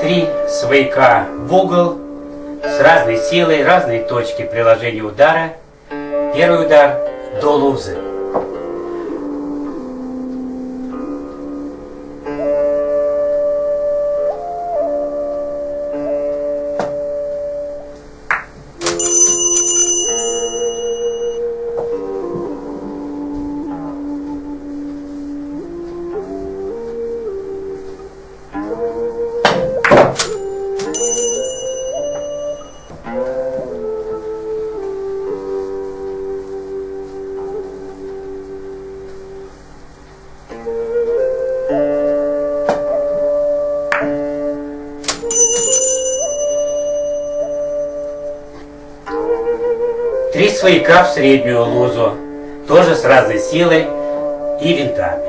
3 свояка в угол с разной силой, разной точки приложения удара. Первый удар до лузы. Три свояка в среднюю лузу, тоже с разной силой и винтами.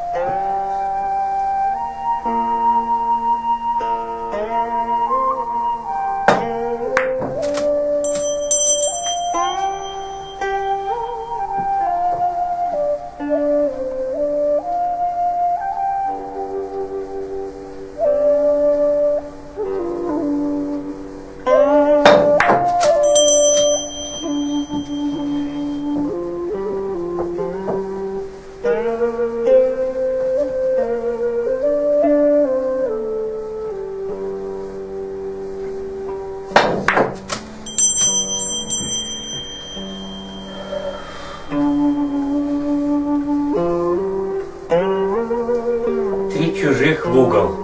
Три чужих в угол.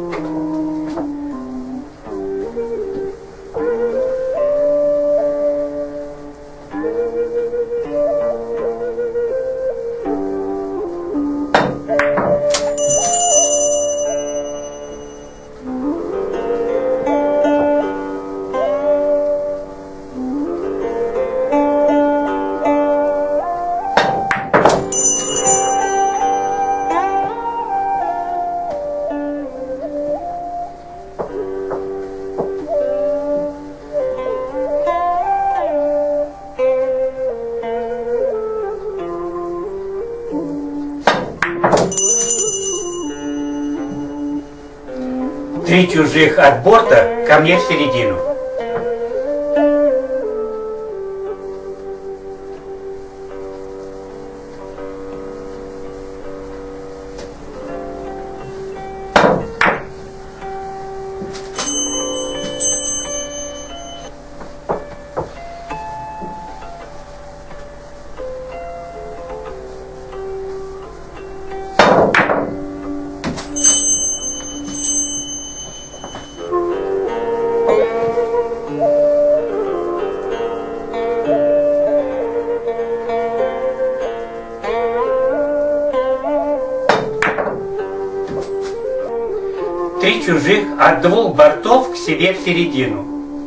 Три чужих от борта ко мне в середину. Три чужих от двух бортов к себе в середину.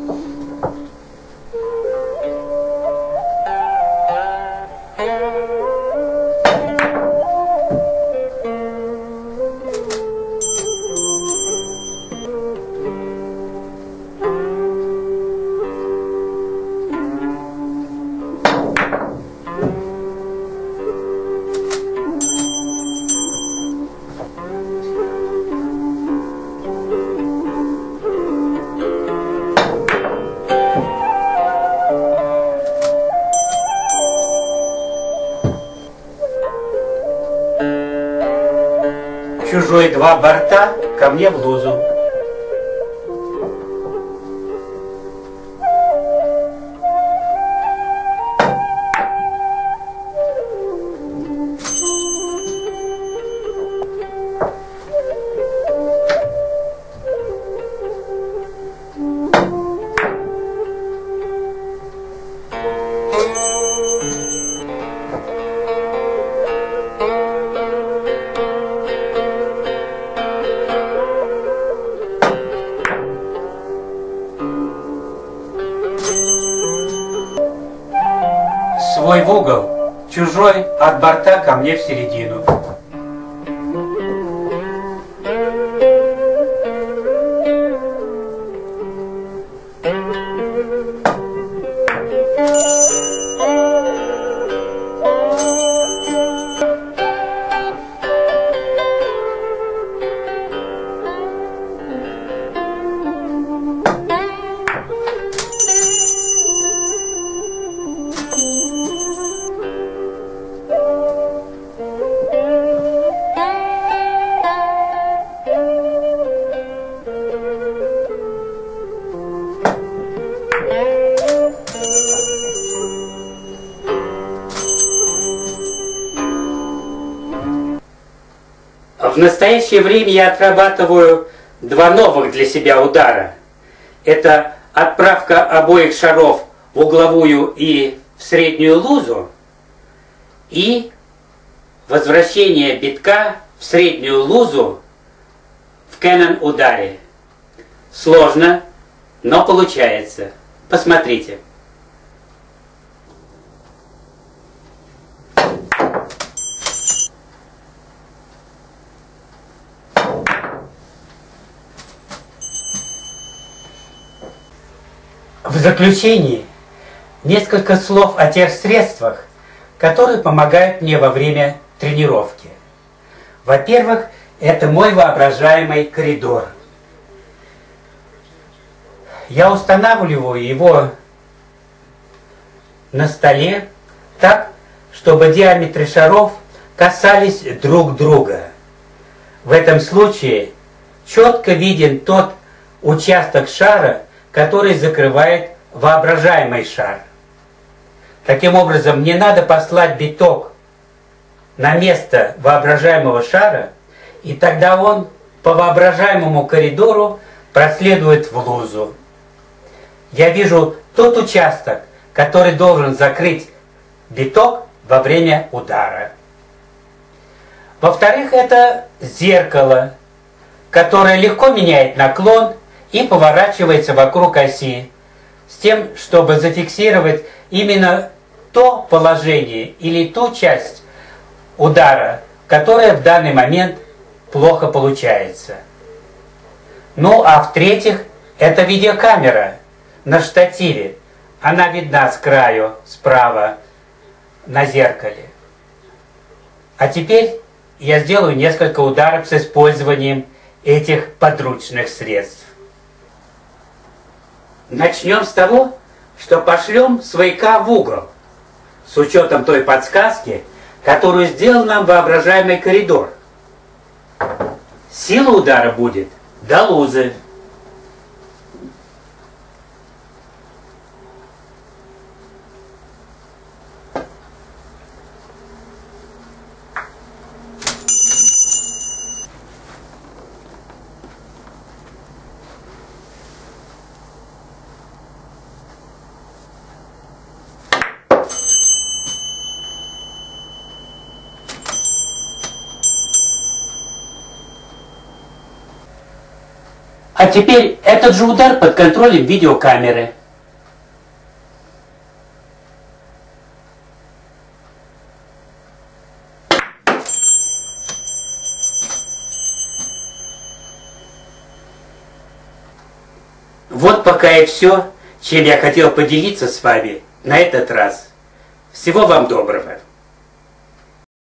Чужой два борта ко мне в лузу. Свой в угол, чужой от борта ко мне в середину. В настоящее время я отрабатываю два новых для себя удара. Это отправка обоих шаров в угловую и в среднюю лузу и возвращение битка в среднюю лузу в кэнон ударе. Сложно, но получается. Посмотрите. В заключении несколько слов о тех средствах, которые помогают мне во время тренировки. Во-первых, это мой воображаемый коридор. Я устанавливаю его на столе так, чтобы диаметры шаров касались друг друга. В этом случае четко виден тот участок шара, который закрывает воображаемый шар. Таким образом, мне надо послать биток на место воображаемого шара, и тогда он по воображаемому коридору проследует в лузу. Я вижу тот участок, который должен закрыть биток во время удара. Во-вторых, это зеркало, которое легко меняет наклон и поворачивается вокруг оси, с тем, чтобы зафиксировать именно то положение или ту часть удара, которая в данный момент плохо получается. Ну а в-третьих, это видеокамера на штативе. Она видна с краю, справа, на зеркале. А теперь я сделаю несколько ударов с использованием этих подручных средств. Начнем с того, что пошлем свояка в угол, с учетом той подсказки, которую сделал нам воображаемый коридор. Сила удара будет до лузы. А теперь этот же удар под контролем видеокамеры. Вот пока и все, чем я хотел поделиться с вами на этот раз. Всего вам доброго.